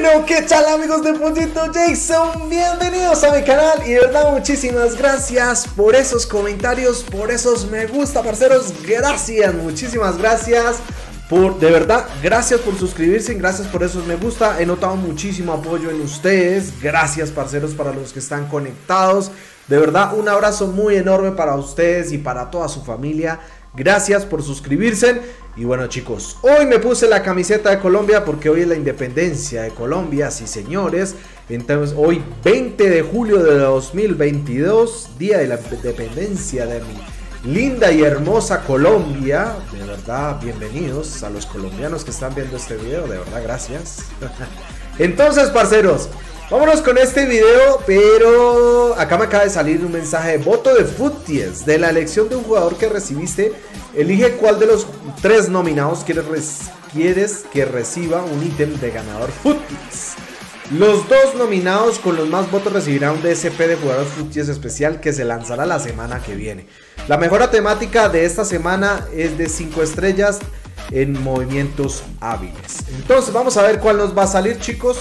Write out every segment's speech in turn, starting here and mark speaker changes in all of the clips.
Speaker 1: Bueno, ¿qué tal amigos de Pollito Jason? Bienvenidos a mi canal y de verdad muchísimas gracias por esos comentarios, por esos me gusta, parceros. Gracias, muchísimas gracias. De verdad, gracias por suscribirse, gracias por esos me gusta. He notado muchísimo apoyo en ustedes. Gracias, parceros, para los que están conectados. De verdad, un abrazo muy enorme para ustedes y para toda su familia. Gracias por suscribirse. Y bueno, chicos, hoy me puse la camiseta de Colombia porque hoy es la independencia de Colombia, sí señores. Entonces, hoy 20 de julio de 2022, día de la independencia de mi linda y hermosa Colombia. De verdad, bienvenidos a los colombianos que están viendo este video, de verdad, gracias. Entonces, parceros, vámonos con este video, pero acá me acaba de salir un mensaje de voto de Footies de la elección de un jugador que recibiste. Elige cuál de los 3 nominados quieres que reciba un ítem de ganador Footies. Los 2 nominados con los más votos recibirán un DSP de jugador Footies especial que se lanzará la semana que viene. La mejora temática de esta semana es de 5 estrellas en movimientos hábiles. Entonces vamos a ver cuál nos va a salir, chicos.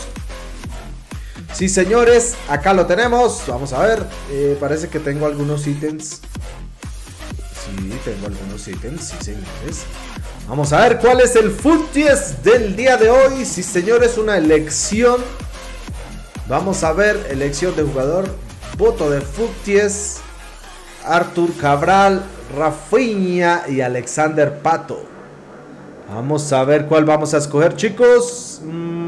Speaker 1: Sí señores, acá lo tenemos. Vamos a ver, parece que tengo algunos ítems. Sí, tengo algunos ítems, sí señores. Vamos a ver cuál es el Footies del día de hoy. Sí señores, una elección. Vamos a ver, elección de jugador. Voto de Footies: Arthur Cabral, Rafinha y Alexander Pato. Vamos a ver cuál vamos a escoger, chicos.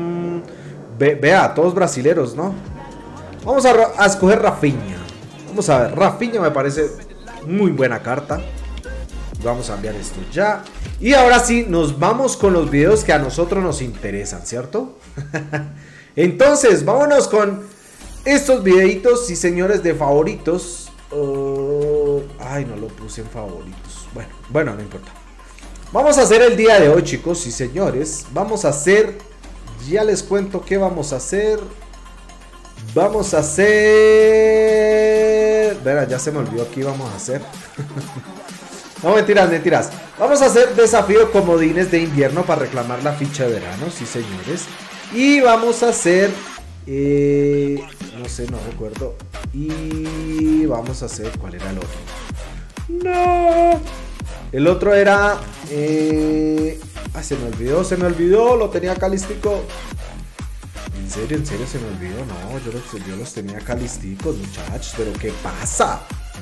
Speaker 1: Vea, todos brasileros, ¿no? Vamos a escoger Rafinha. Vamos a ver, Rafinha me parece muy buena carta. Vamos a enviar esto ya. Y ahora sí, nos vamos con los videos que a nosotros nos interesan, ¿cierto? Entonces, vámonos con estos videitos, sí señores, de favoritos. Ay, no lo puse en favoritos. Bueno, no importa. Vamos a hacer el día de hoy, chicos, sí señores. Vamos a hacer... Ya les cuento qué vamos a hacer. Vamos a hacer... Verá, ya se me olvidó qué íbamos a hacer. No, mentiras. Vamos a hacer desafío comodines de invierno para reclamar la ficha de verano, sí señores. Y vamos a hacer... no sé, no recuerdo. Y vamos a hacer... ¿Cuál era el otro? No. El otro era... se me olvidó, lo tenía acá listico. ¿En serio se me olvidó? No, yo los tenía acá listicos, muchachos, pero ¿qué pasa?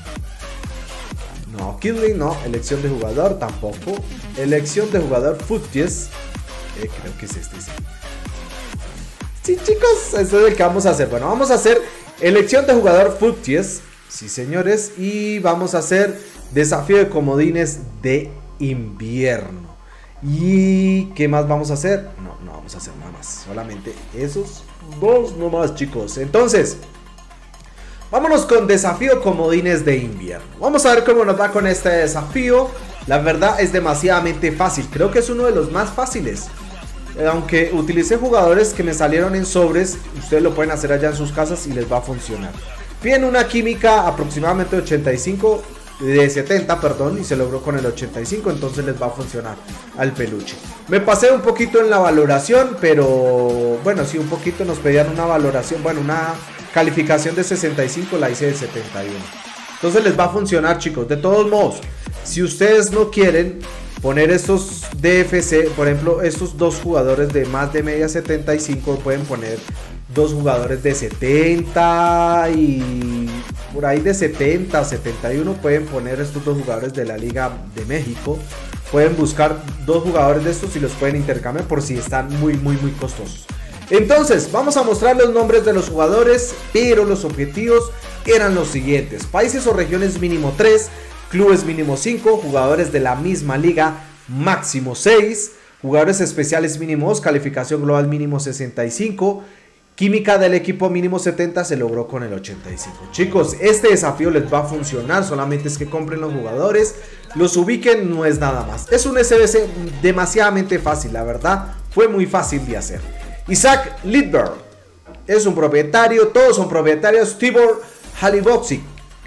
Speaker 1: No, Killing no, elección de jugador tampoco. Elección de jugador Footies. Creo que es este, sí. Sí, chicos, eso es el que vamos a hacer. Bueno, vamos a hacer elección de jugador Footies, sí señores, y vamos a hacer desafío de comodines de invierno. ¿Y qué más vamos a hacer? No vamos a hacer nada más. Solamente esos 2 nomás, chicos. Entonces, vámonos con desafío comodines de invierno. Vamos a ver cómo nos va con este desafío. La verdad es demasiadamente fácil. Creo que es uno de los más fáciles. Aunque utilicé jugadores que me salieron en sobres, ustedes lo pueden hacer allá en sus casas y les va a funcionar. Piden una química aproximadamente de 85... de 70, perdón, y se logró con el 85, entonces les va a funcionar al peluche. Me pasé un poquito en la valoración, pero bueno, sí, un poquito nos pedían una valoración, bueno, una calificación de 65, la hice de 71. Entonces les va a funcionar, chicos. De todos modos, si ustedes no quieren poner estos DFC, por ejemplo, estos 2 jugadores de más de media 75, pueden poner 2 jugadores de 70 y por ahí de 70 o 71 pueden poner estos 2 jugadores de la Liga de México. Pueden buscar 2 jugadores de estos y los pueden intercambiar por si están muy costosos. Entonces, vamos a mostrar los nombres de los jugadores, pero los objetivos eran los siguientes: países o regiones mínimo 3, clubes mínimo 5, jugadores de la misma liga máximo 6, jugadores especiales mínimo 2, calificación global mínimo 65. Química del equipo mínimo 70 se logró con el 85. Chicos, este desafío les va a funcionar. Solamente es que compren los jugadores, los ubiquen, no es nada más. Es un SBC demasiadamente fácil, la verdad. Fue muy fácil de hacer. Isaac Lidberg es un propietario. Todos son propietarios. Tibor Halibovic.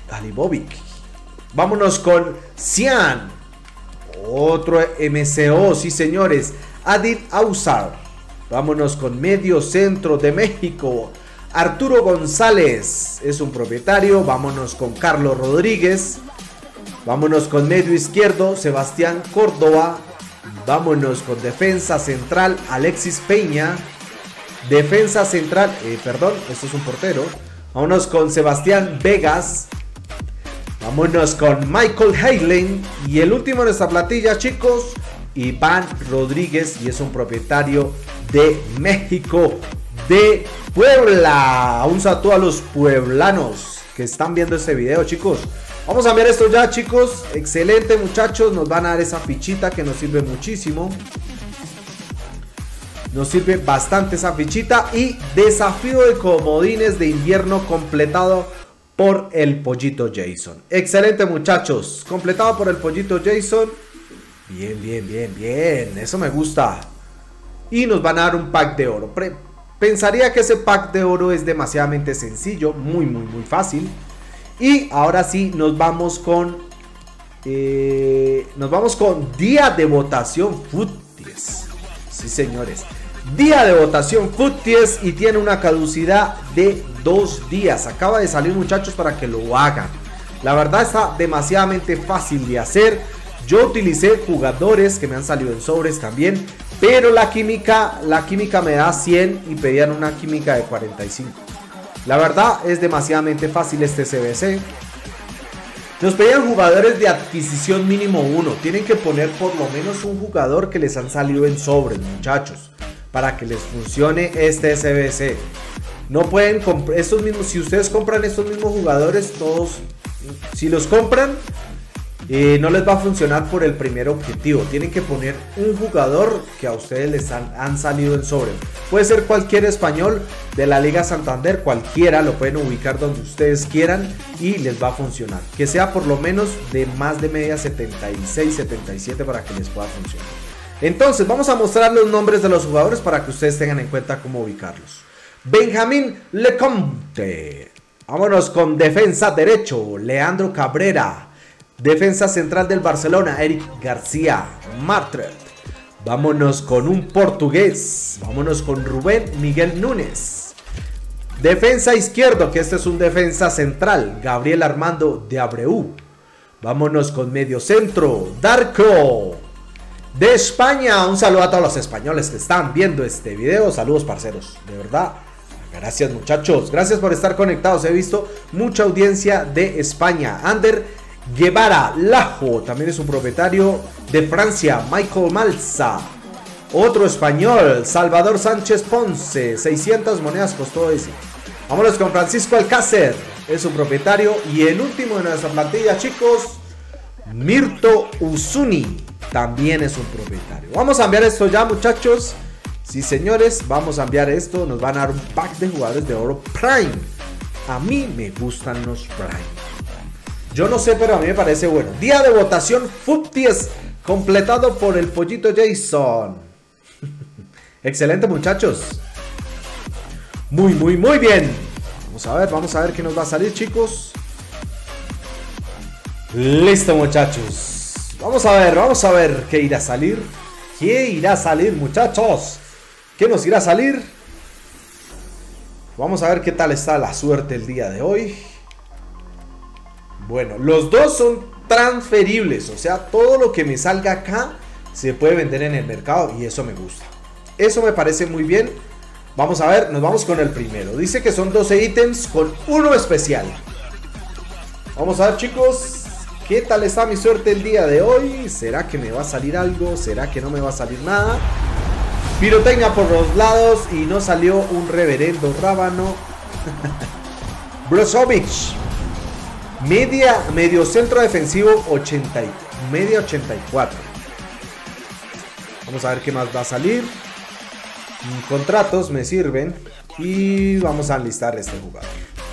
Speaker 1: Vámonos con Cian. Otro MCO, sí señores. Adil Ausar. Vámonos con medio centro de México. Arturo González es un propietario. Vámonos con Carlos Rodríguez. Vámonos con medio izquierdo, Sebastián Córdoba. Vámonos con defensa central, Alexis Peña. Defensa central, perdón, esto es un portero. Vámonos con Sebastián Vegas. Vámonos con Michael Heylen. Y el último de nuestra plantilla, chicos, Iván Rodríguez. Y es un propietario de México, de Puebla. Un saludo a los pueblanos que están viendo este video, chicos. Vamos a enviar esto ya, chicos. Excelente, muchachos. Nos van a dar esa fichita que nos sirve muchísimo. Nos sirve bastante esa fichita. Y desafío de comodines de invierno completado por el Pollito Jason. Excelente, muchachos. Completado por el Pollito Jason. Bien, bien, bien, bien. Eso me gusta. Y nos van a dar un pack de oro. Pensaría que ese pack de oro es demasiadamente sencillo. Muy, muy, muy fácil. Y ahora sí nos vamos con día de votación Footies. Sí, señores, día de votación Footies. Y tiene una caducidad de 2 días. Acaba de salir, muchachos, para que lo hagan. La verdad está demasiadamente fácil de hacer. Yo utilicé jugadores que me han salido en sobres también, pero la química me da 100 y pedían una química de 45. La verdad es demasiadamente fácil este CBC. Nos pedían jugadores de adquisición mínimo 1. Tienen que poner por lo menos un jugador que les han salido en sobres, muchachos, para que les funcione este CBC. No pueden comprar estos mismos. Si ustedes compran estos mismos jugadores, todos, si los compran, no les va a funcionar por el primer objetivo. Tienen que poner un jugador que a ustedes les han salido en sobre. Puede ser cualquier español de la Liga Santander, cualquiera, lo pueden ubicar donde ustedes quieran y les va a funcionar. Que sea por lo menos de más de media 76, 77 para que les pueda funcionar. Entonces vamos a mostrar los nombres de los jugadores para que ustedes tengan en cuenta cómo ubicarlos. Benjamín Lecomte. Vámonos con defensa derecho, Leandro Cabrera. Defensa central del Barcelona, Eric García Martret. Vámonos con un portugués. Vámonos con Rubén Miguel Núñez. Defensa izquierdo, que este es un defensa central, Gabriel Armando de Abreu. Vámonos con medio centro, Darko. De España, un saludo a todos los españoles que están viendo este video. Saludos, parceros, de verdad. Gracias, muchachos. Gracias por estar conectados. He visto mucha audiencia de España. Ander Guevara Lajo también es un propietario. De Francia, Michael Malza. Otro español, Salvador Sánchez Ponce. 600 monedas costó ese. Vámonos con Francisco Alcácer, es un propietario. Y el último de nuestra plantilla, chicos, Mirto Usuni, también es un propietario. Vamos a enviar esto ya, muchachos. Sí, señores, vamos a enviar esto. Nos van a dar un pack de jugadores de oro Prime. A mí me gustan los Prime. Yo no sé, pero a mí me parece bueno. Día de votación Footies completado por el Pollito Jason. Excelente, muchachos. Muy, muy, muy bien. Vamos a ver qué nos va a salir, chicos. Listo, muchachos. Vamos a ver qué irá a salir. ¿Qué irá a salir, muchachos? ¿Qué nos irá a salir? Vamos a ver qué tal está la suerte el día de hoy. Bueno, los dos son transferibles, o sea, todo lo que me salga acá se puede vender en el mercado y eso me gusta. Eso me parece muy bien. Vamos a ver, nos vamos con el primero. Dice que son 12 ítems con uno especial. Vamos a ver, chicos, ¿qué tal está mi suerte el día de hoy? ¿Será que me va a salir algo? ¿Será que no me va a salir nada? Pirotecnia por los lados y no salió un reverendo rábano. Brozovic. Medio centro defensivo 80, media 84. Vamos a ver qué más va a salir. Contratos me sirven. Y vamos a enlistar este jugador.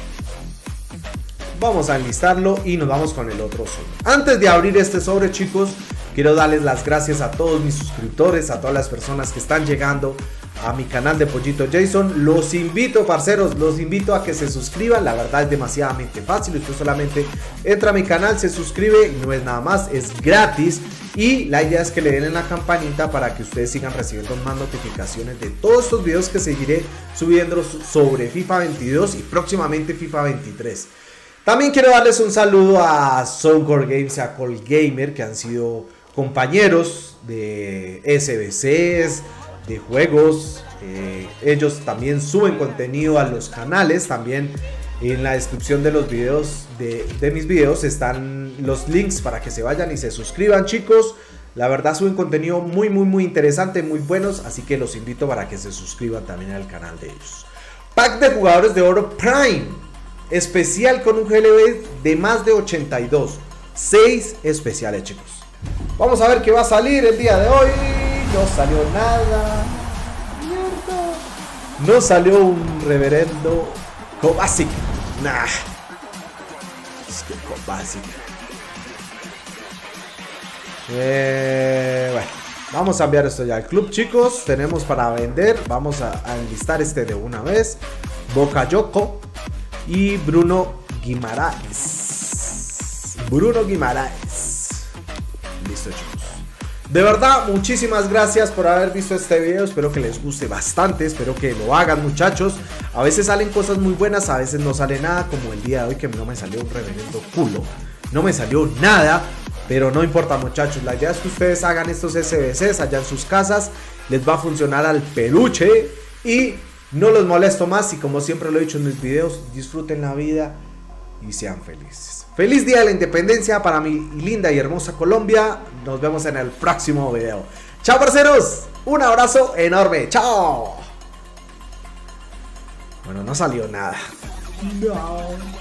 Speaker 1: Vamos a enlistarlo y nos vamos con el otro sobre. Antes de abrir este sobre, chicos, quiero darles las gracias a todos mis suscriptores, a todas las personas que están llegando a mi canal de Pollito Jason. Los invito, parceros, los invito a que se suscriban. La verdad es demasiadamente fácil. Usted solamente entra a mi canal, se suscribe y no es nada más, es gratis. Y la idea es que le den en la campanita para que ustedes sigan recibiendo más notificaciones de todos estos videos que seguiré subiendo sobre FIFA 22 y próximamente FIFA 23. También quiero darles un saludo a Soundcore Games y a Colgamer, que han sido compañeros de SBCs, de juegos. Ellos también suben contenido a los canales. También en la descripción de los videos de mis videos están los links para que se vayan y se suscriban, chicos. La verdad suben contenido muy interesante, muy buenos, así que los invito para que se suscriban también al canal de ellos. Pack de jugadores de oro Prime especial con un GLB de más de 82. 6 especiales, chicos. Vamos a ver qué va a salir el día de hoy. No salió nada. Mierda. No salió un reverendo Kovacic. Nah. Es que Kovacic. Bueno, vamos a enviar esto ya al club, chicos. Tenemos para vender. Vamos a enlistar este de una vez. Bakayoko y Bruno Guimaraes. Bruno Guimaraes. Listo, chicos. De verdad, muchísimas gracias por haber visto este video. Espero que les guste bastante. Espero que lo hagan, muchachos. A veces salen cosas muy buenas, a veces no sale nada, como el día de hoy que no me salió un reverendo culo. No me salió nada. Pero no importa, muchachos, la idea es que ustedes hagan estos SBCs allá en sus casas. Les va a funcionar al peluche. Y no los molesto más. Y como siempre lo he dicho en mis videos, disfruten la vida y sean felices. Feliz día de la independencia para mi linda y hermosa Colombia. Nos vemos en el próximo video. Chao, parceros. Un abrazo enorme. Chao. Bueno, no salió nada. No.